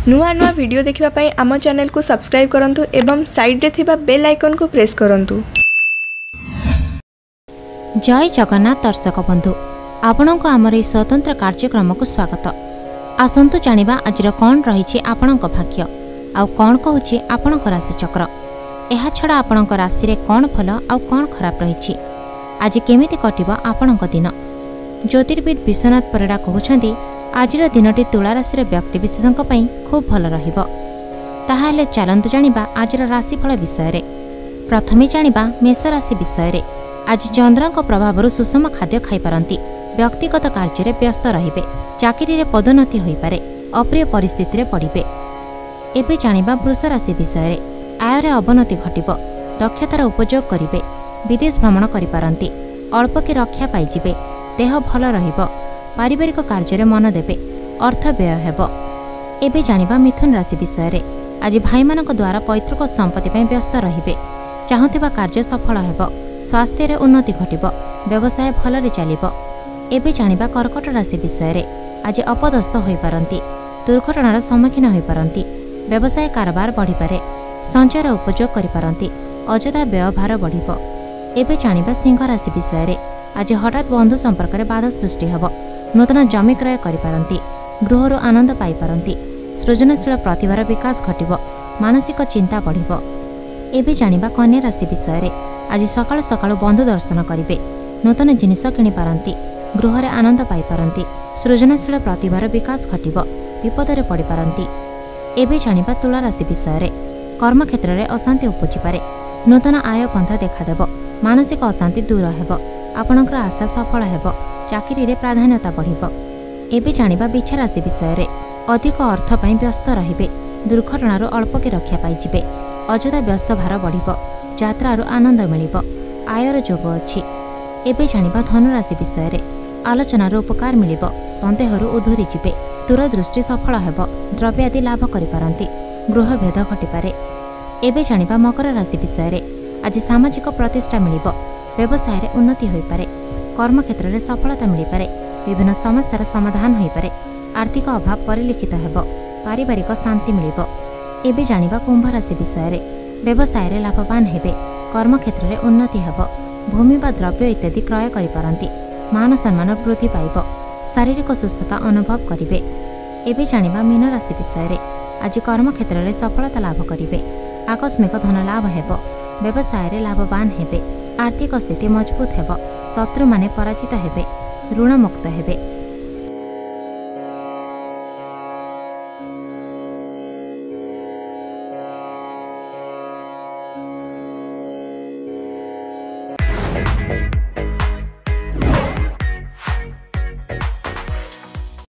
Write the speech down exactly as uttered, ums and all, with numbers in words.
नुआ नुआ वीडियो देखिबा पई आम चैनल को सब्सक्राइब करंतु एवं साइड रे थिबा बेल आइकन को प्रेस करंतु। जय जगन्नाथ दर्शक बंधु, आपण को आमर ई स्वतंत्र कार्यक्रम को स्वागत। आसंतु जानिबा आजिर कौन रही आपण भाग्य आउ कौन कहूँ आपण राशि चक्र। यह छड़ा आपण राशि रे कौन भल आउ कौन खराब रही आज केमिति कटिब आपण दिन। ज्योतिर्विद विश्वनाथ परिड़ा कहते आजिर दिनटी तुला राशि व्यक्ति विशेषों खूब भल रहिबो। ताहाले चलंतु जानिबा आजिर राशिफल विषय रे। प्रथमे जानिबा मेष राशि विषय रे। आज चंद्रक प्रभाव सुषम खाद्य खाई पारंती। व्यक्तिगत कार्य में व्यस्त रहिबे। चाकरी रे पदोन्नति होई पारे। अप्रिय परिस्थिति रे पड़िबे। एबे जानिबा वृष राशि विषय रे। आय रे अवनति घटिबो। दक्षतार उपयोग करिबे। विदेश भ्रमण करि पारंती। अल्प के रक्षा पाई जिबे। देह भल रहिबो। पारिवारिक कार्य में मन देबे। अर्थ व्यय हेबो। एबे जानिबा मिथुन राशि विषय रे। आज भाई मानक द्वारा पैतृक संपत्ति पई व्यस्त रहिबे। चाहुथिबा कार्य सफल हेबो। स्वास्थ्य रे उन्नति घटिबो। व्यवसाय भलरे चलिबो। एबे जानिबा कर्कट राशि विषय रे। आज अपदस्थ होई पारंती। दुर्घटनार सम्मुखीन होई पारंती। व्यवसाय कारोबार बढ़ी पारे। संचयर उपयोग करि पारंती। अजथा व्यवहार बढ़िबो। एबे जानिबा सिंह राशि विषय रे। आज हठात बंधु संपर्क रे बाधा सृष्टि हेबो। नूतन जमी क्रय करि पारंती। गृहरु आनंद पाई पारंती। सृजनशील प्रतिभार विकास घटिबो। मानसिक चिंता बढ़िबो। एबे जानिबा कन्या राशि विषय रे। आज सकाळु सकाळु बंधु दर्शन करिवे। नूतन जिनिस किनि पारंती। गृहरे आनंद पाई पारंती। सृजनशील प्रतिभार विकास घटिबो। विपदरे पड़ि पारंती। एबे जानिबा तुला राशि विषय रे। कर्म क्षेत्र रे अशांति उपजि पारे। नूतन आय पंथा देखादेबो। मानसिक अशांति दूर हेबो। आपणकर आशा सफल हेबो। चाकरी रे प्राधान्यता बढ़िबो। एबे जानिबा बिछा राशि विषय रे। अधिक अर्थ पई व्यस्त रहिबे। दुर्घटनारू अल्प के रक्षा पाई जिबे। अजथा व्यस्त भार बढ़िबो। यात्रारू आनंद मिलिबो। आयर जोग अछि। एबे जानिबा धनु राशि विषय रे। आलोचनारू उपकार मिलिबो। संदेहरू उधुरी जिबे। दूरदृष्टि सफल हेबो। द्रव्य आदि लाभ करि पारंती। गृह भेद घटि पारे। एबे जानिबा मकर राशि विषय रे। आज सामाजिक प्रतिष्ठा मिलिबो। व्यवसाय रे उन्नति होई पारे। कर्म क्षेत्र रे सफलता मिलि पारे। विभिन्न समस्यार समाधान होई पारे। आर्थिक अभाव परिलक्षित हेबो। पारिवारिक शांति मिलिबो। एबे जानिबा कुंभ राशि विषय रे। व्यवसाय रे लाभवान हेबे। कर्म क्षेत्र रे उन्नति हेबो। भूमि बा द्रव्य इत्यादि क्रय करि पारंती। मान सम्मान वृद्धि पाइबो। शारीरिक सुस्थता अनुभव करिवे। एबे जानिबा मीन राशि विषय रे। आज कर्म क्षेत्र रे सफलता लाभ करिवे। आकस्मिक धन लाभ हेबो। व्यवसाय रे लाभवान हेबे। आर्थिक स्थिति मजबूत हेबो। शत्रु माने पराजित हेबे। ऋण मुक्त हेबे। Thank you.